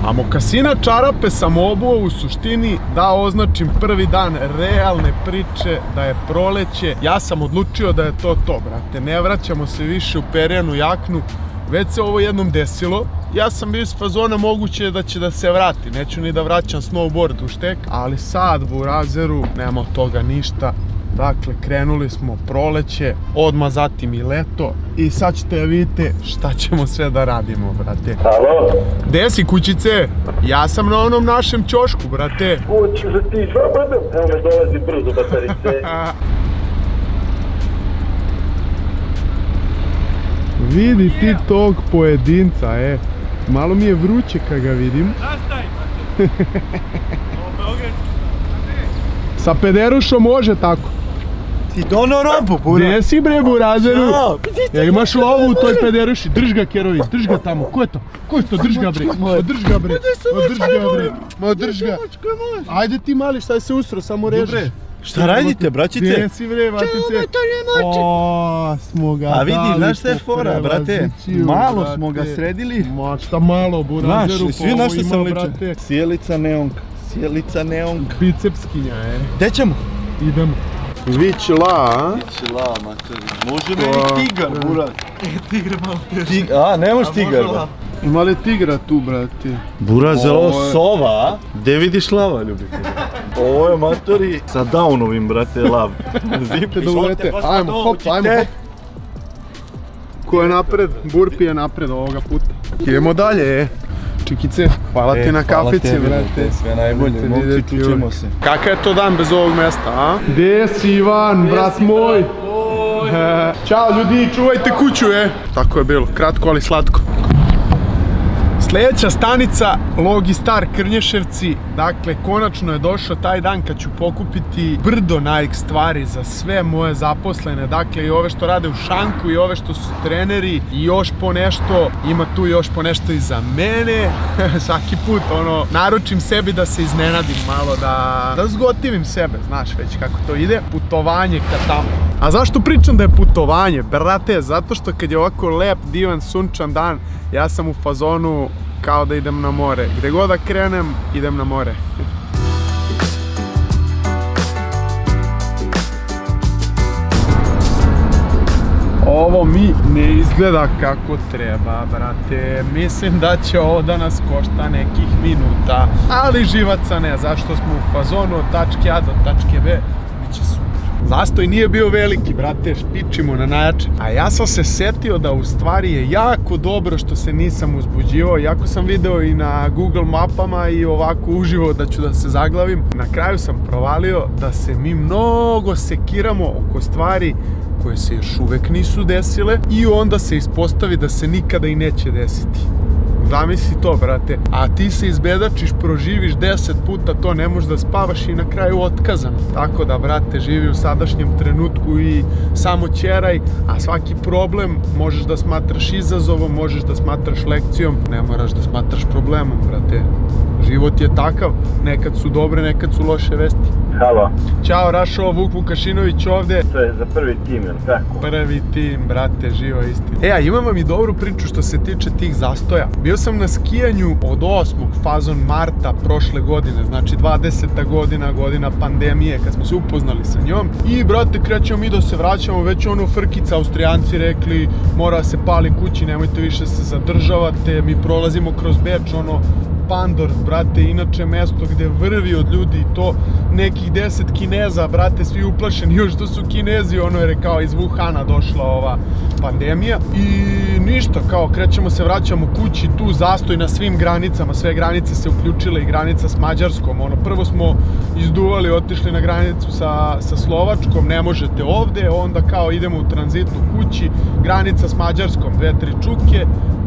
A mokasina čarape sam obuo u suštini da označim prvi dan realne priče da je proleće. Ja sam odlučio da je to, brate. Ne vraćamo se više u perjanu jaknu. Već se ovo jednom desilo. Ja sam bio iz fazona moguće da će da se vrati. Neću ni da vraćam snowboard u štek. Ali sad u Razeru nema od toga ništa. Dakle, krenuli smo proleće, odmah zatim i leto. I sad ćete da vidite šta ćemo sve da radimo, brate. Halo? Gde si, kućice? Ja sam na onom našem ćošku, brate. Kući za ti, evo me dolazi brzo baterice. Vidi ti tog pojedinca, Malo mi je vruće kad ga vidim. Zastaj, brate. Ovo beogradski. Sa pederušom može tako. Ti dono robu, bura. Gdje si bre, burazeru? Ja imaš lovu u toj pederuši. Drž ga, Kerović, drž ga tamo. Ko je to? Ko je to? Drž ga bre. Drž ga bre. Drž ga. Ajde ti mali, šta se usro, samo režeš. Šta radite, braćice? Gdje si bre, vatice? O, smo ga dali. A vidi, znaš šta je fora, brate? Malo smo ga sredili. Ma šta malo, burazeru. Svi na što sam ličan. Sjelica neonka. Sjelica neonka. Bicepskinja, Gde ćemo? Idemo. Vičila, a? Vičila, materi. Može meni tigar, burat. Tigar malo teže. A, ne može tigar, da. Ima li tigra tu, brate? Buraz, je ovo sova, a? Gdje vidiš lava, ljubite? Ovo je, matori, sa Downovim, brate, lav. Zipite da ulete. Ajmo, hop, ajmo, hop. Ko je napred? Burpi je napred ovoga puta. Idemo dalje, Čikice, hvala ti na kafici, brate. Sve najbolje, momci, čućemo se. Kakav je to dan bez ovog mjesta, a? Gdje si, Ivan, brat moj? Ćao ljudi, čuvajte kuću, Tako je bilo, kratko ali slatko. Sljedeća stanica, Logistar Krnješevci. Dakle, konačno je došao taj dan kad ću pokupiti brdo Nike stvari za sve moje zaposlene. Dakle, i ove što rade u šanku, i ove što su treneri, i još po nešto. Ima tu još po nešto i za mene. Svaki put, naručim sebi da se iznenadim malo, da zgotivim sebe. Znaš već kako to ide. Putovanje ka tamo. A zašto pričam da je putovanje, brate? Zato što kad je ovako lep, divan, sunčan dan, ja sam u fazonu kao da idem na more. Gde god da krenem, idem na more. Ovo mi ne izgleda kako treba, brate. Mislim da će ovo da nas košta nekih minuta. Ali živaca ne, zašto smo u fazonu od tačke A do tačke B. Biće super. Zastoj nije bio veliki, brate, špičimo na najjače. A ja sam se setio da u stvari je jako dobro što se nisam uzbuđivao. Jako sam video i na Google mapama i ovako uživo da ću da se zaglavim. Na kraju sam provalio da se mi mnogo sekiramo oko stvari koje se još uvek nisu desile i onda se ispostavi da se nikada i neće desiti. Zamisli to, brate, a ti se izbedačiš, proživiš 10 puta to, ne možeš da spavaš i na kraju otkazano. Tako da, brate, živi u sadašnjem trenutku i samo ćeraj, a svaki problem možeš da smatraš izazovom, možeš da smatraš lekcijom, ne moraš da smatraš problemom, brate. Život je takav, nekad su dobre, nekad su loše vesti. Halo. Ćao, Rašo, Vuk Vukašinović ovde. To je za prvi tim, jel tako? Prvi tim, brate, živa istina. A imam vam i dobru priču što se tiče tih zastoja. Bio sam na skijanju od 8. fazon marta prošle godine, znači 20. godina, godina pandemije, kad smo se upoznali sa njom. I, brate, krećemo mi da se vraćamo, već frkica, Austrijanci rekli, mora se pali kući, nemojte više se zadržavate, mi prolazimo kroz Beč, Pandorf, brate, inače mesto gde vrvi od ljudi i to nekih 10 Kineza, brate, svi uplašeni, još to su Kinezi, jer je kao iz Wuhana došla ova pandemija i ništa, kao krećemo se, vraćamo kući, tu zastoj na svim granicama, sve granice se uključile i granica s Mađarskom, prvo smo izduvali, otišli na granicu sa Slovačkom, ne možete ovde, onda kao idemo u tranzitu kući, granica s Mađarskom, 2-3 čuke,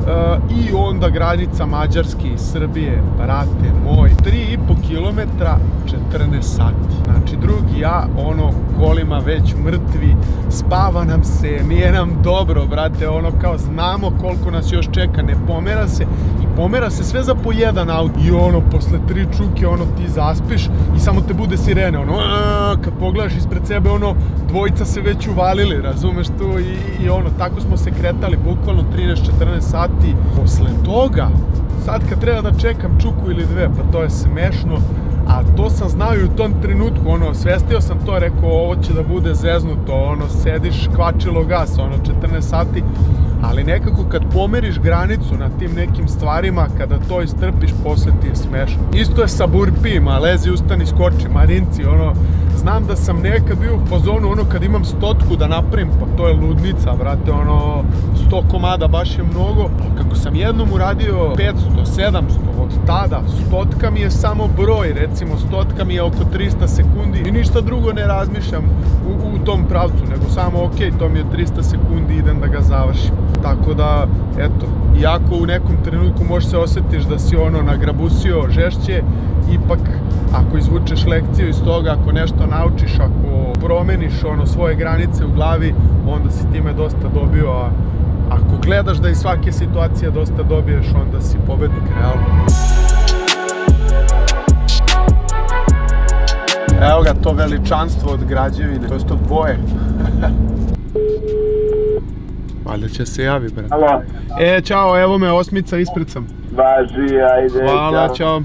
i onda granica Mađarske i Srbije, brate moj, 3,5 km, 14 sati. Znači, drugi ja, kolima već mrtvi, spava nam se, nije nam dobro, brate, kao znamo koliko nas još čeka, ne pomera se i pomera se sve za po jedan auto. I posle 3 čuke, ti zaspiš i samo te bude sirene, kad pogledaš ispred sebe, dvojica se već uvalili, razumeš tu, i tako smo se kretali, bukvalno 13-14 sati. Posle toga, Sad kad treba da čekam čuku ili dve, pa to je smešno. A to sam znao i u tom trenutku, ono, svestio sam to, rekao ovo će da bude zeznuto, ono, sediš kvačilo gasa, ono, 14 sati, ali nekako kad pomeriš granicu na tim nekim stvarima, kada to istrpiš, posle ti je smešno. Isto je sa burpijima, lezi, ustani, skoči, marinci, ono, znam da sam nekad bio u fazonu, ono, kad imam 100 da napravim, pa to je ludnica, brate, ono, 100 komada baš je mnogo, kako sam jednom uradio 500, 700, od tada, 100 mi je samo broj, recimo 100 mi je oko 300 sekundi i ništa drugo ne razmišljam u tom pravcu, nego samo ok, to mi je 300 sekundi, idem da ga završim. Tako da, eto, iako u nekom trenutku možeš se osjetiš da si ono nagrabusio žešće, ipak ako izvučeš lekciju iz toga, ako nešto naučiš, ako promeniš ono svoje granice u glavi, onda si time dosta dobio, a ako gledaš da iz svake situacije dosta dobiješ, onda si pobednik, realno. Evo ga to veličanstvo od građevine, to je to boje. Valjda će se javi, bre. Alo. Ćao, evo me, osmica, ispred sam. Važi, ajde. Hvala, čao.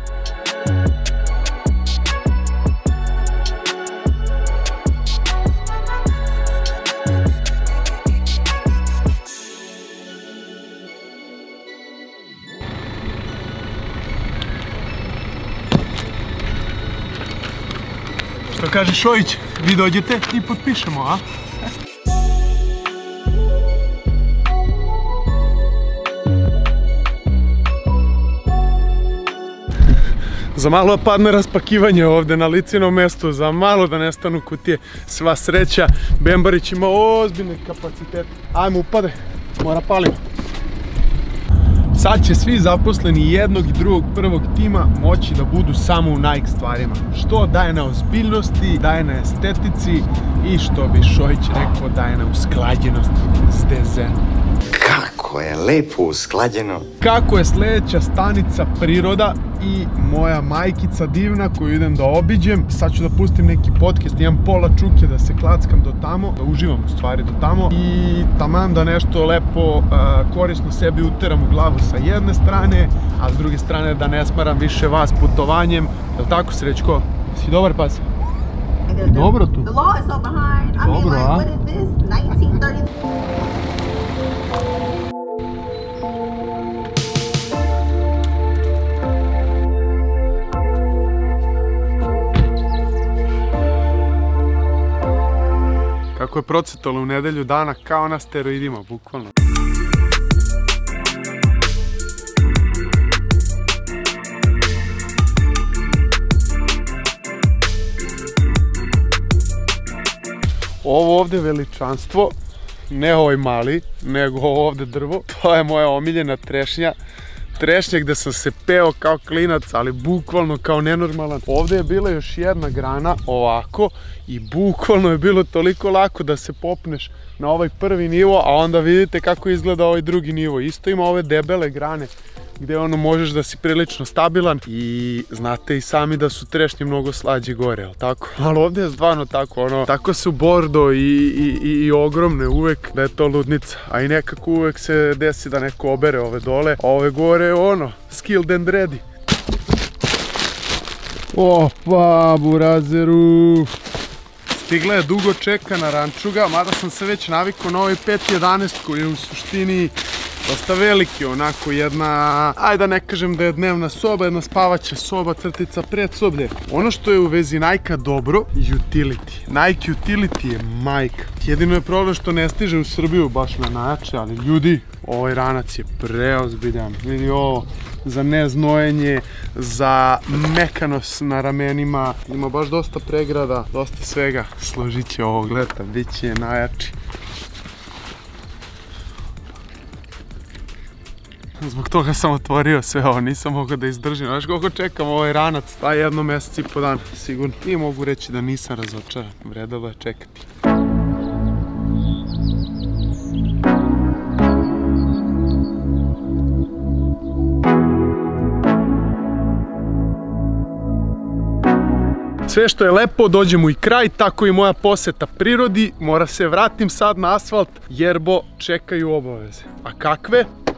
Što kaže Šojić, vi dođete i potpišemo, a? Za malo padne raspakivanje ovdje na Licinom mjestu, za malo da nestanu kutije. Sva sreća, Bembarić ima ozbiljne kapacitete. Ajmo, upade, mora paliti. Sad će svi zaposleni jednog i drugog prvog tima moći da budu samo u Nike stvarima. Što daje na ozbiljnosti, daje na estetici i što bi Šojić rekao, daje na usklađenosti s DZ-om. Kako je lepo usklađeno. Kako je sljedeća stanica priroda i moja majkica divna koju idem da obiđem. Sad ću da pustim neki podcast, imam pola čuke da se klackam do tamo, da uživam u stvari do tamo i taman da nešto lepo korisno sebi uteram u glavu sa jedne strane, a s druge strane da ne smaram više vas putovanjem. Jel' tako, Srećko? Si dobar pas? Dobro tu. The law is so behind. I mean, like, what is this? 1930. Kako je procetalo u nedelju dana, kao na steroidima, bukvalno. Ovo ovdje veličanstvo, ne ovaj mali, nego ovdje drvo, to je moja omiljena trešnja. Trešnje gdje sam se peo kao klinac, ali bukvalno kao nenormalan. Ovdje je bila još jedna grana ovako i bukvalno je bilo toliko lako da se popneš na ovaj prvi nivo, a onda vidite kako izgleda ovaj drugi nivo. Isto ima ove debele grane gdje ono možeš da si prilično stabilan i znate i sami da su trešnje mnogo slađe gore, jel tako? Ali ovdje je stvarno tako, ono, tako su bordo i ogromne uvek da je to ludnica, a i nekako uvek se desi da neko obere ove dole, a ove gore ono, skilled and ready. Opa, burazeru! Stigla je dugo čekana rančuga, mada sam se već navikao na ovaj 5.11 koji je u suštini dosta veliki, onako jedna, ajde da ne kažem da je dnevna soba, jedna spavaća soba, crtica predsoblje. Ono što je u vezi Nike-a dobro, utility. Nike utility je majka. Jedino je problem što ne stiže u Srbiju baš na najjače, ali ljudi, ovaj ranac je preozbiljan. Vidi ovo, za neznojenje, za mekanost na ramenima, ima baš dosta pregrada, dosta svega. Složit će ovog leta, bit će najjači. Zbog toga sam otvorio sve ovo, nisam mogao da izdržim. Znaš koliko čekam ovaj ranac? Pa jedno mjesec i po dan, sigurno. I mogu reći da nisam razočaran, vredalo je čekati. Sve što je lepo, dođe mu i kraj, tako i moja poseta prirodi. Mora se vratim sad na asfalt, jerbo čekaju obaveze. A kakve?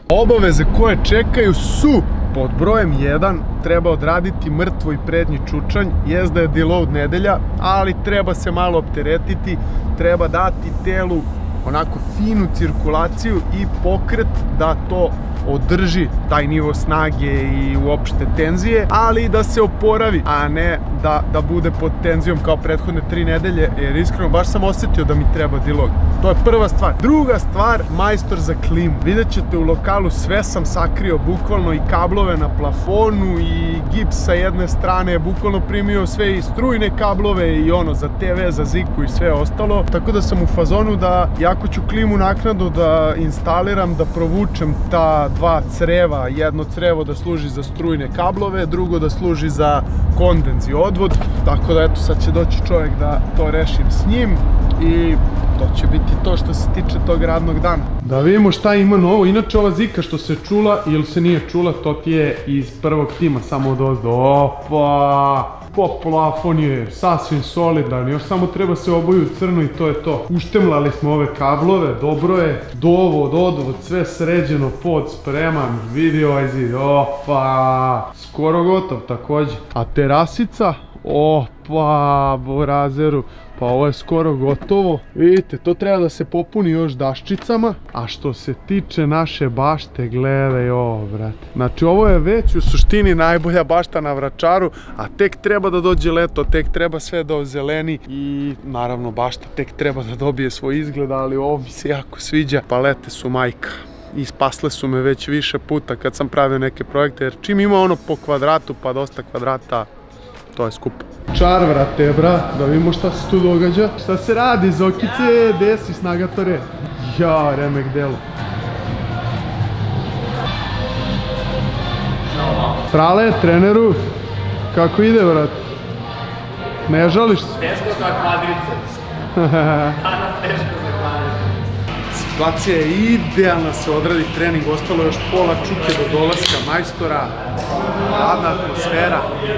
Obaveze koje čekaju su: pod brojem 1 treba odraditi mrtvo i prednji čučanj. Jest da je deload nedelja, ali treba se malo opteretiti, treba dati telu onako finu cirkulaciju i pokret da to održi taj nivo snage i uopšte tenzije, ali da se oporavi, a ne da bude pod tenzijom kao prethodne 3 nedelje, jer iskreno baš sam osjetio da mi treba deload. To je prva stvar. Druga stvar, majstor za klimu. Vidjet ćete u lokalu, sve sam sakrio, bukvalno i kablove na plafonu i gips sa jedne strane, bukvalno primio sve i strujne kablove i ono za TV, za ziku i sve ostalo. Tako da sam u fazonu da, jako ću klimu naknadno da instaliram, da provučem ta 2 creva, jedno crevo da služi za strujne kablove, drugo da služi za kondens i odvod, tako da eto sad će doći čovjek da to rešim s njim i to će biti to što se tiče tog radnog dana. Da vidimo šta ima novo. Inače ova zika što se čula ili se nije čula, to ti je iz prvog tima, samo od ozdo. Opa! Plafon je sasvim solidan, još samo treba se oboju u crno i to je to. Uštemlali smo ove kablove, dobro je. Dovod, odvod, sve sređeno, pod spreman, vidi ovaj zid, opa! Skoro gotov također. A terasica, opa, borazeru. Pa ovo je skoro gotovo. Vidite, to treba da se popuni još daščicama. A što se tiče naše bašte, gledaj ovo, brate. Znači ovo je već u suštini najbolja bašta na Vračaru, a tek treba da dođe leto, tek treba sve da ozeleni i naravno bašta tek treba da dobije svoj izgled, ali ovo mi se jako sviđa. Palete su majka. I spasle su me već više puta kad sam pravio neke projekte, jer čim ima ono po kvadratu pa dosta kvadrata, to je skupo. Čar vrate, bra, da vidimo šta se tu događa. Šta se radi, Zokice, desi snagatore? Ja, remek delo. Strale, treneru, kako ide, brat? Ne žališ se? Teško za kvadriceps. Danas teško za kvadriceps. Situacija je idealna, se odradi trening, ostalo je još pola čuke do dolaska majstora. Radna atmosfera.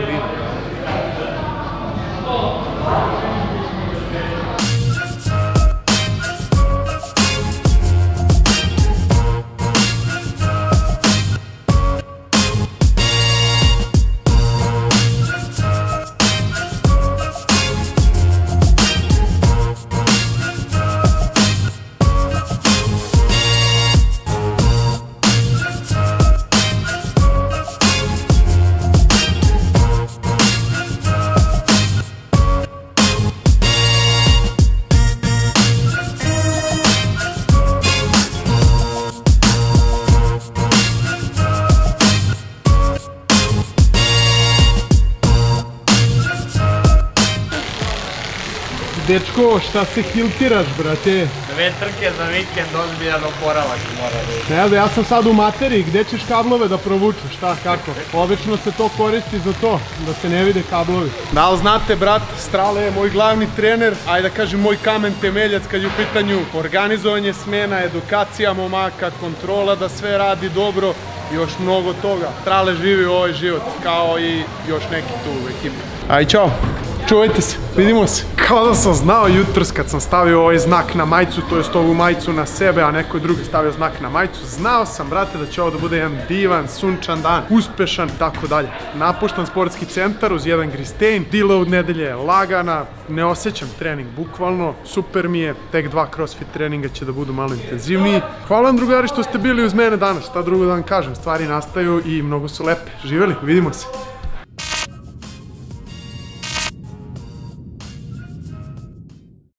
Dečko, šta se hiltiraš, brate? 2 trke za vikend, ozbiljan oporavak mora reći. Ne, da ja sam sad u materiji, gdje ćeš kablove da provučeš, šta, kako? Obično se to koristi za to, da se ne vide kablovi. Da li znate, brat, Strale je moj glavni trener, ajde da kažem moj kamen temeljac kad je u pitanju organizovanje smena, edukacija momaka, kontrola da sve radi dobro i još mnogo toga. Strale živi ovaj život, kao i još neki tu u ekipi. Aj, čao! Čuvajte se, vidimo se. Kao da sam znao jutros kad sam stavio ovaj znak na majicu, to jest ovu majicu na sebe, a neko drugi stavio znak na majicu. Znao sam, brate, da će ovo da bude jedan divan, sunčan dan, uspešan, tako dalje. Napuštam sportski centar uz jedan Gristein, deload nedelje je lagana, ne osjećam trening, bukvalno, super mi je, tek 2 crossfit treninga će da budu malo intenzivniji. Hvala vam, drugari, što ste bili uz mene danas, šta drugo da vam kažem, stvari nastaju i mnogo su lepe. Živeli, vidimo se.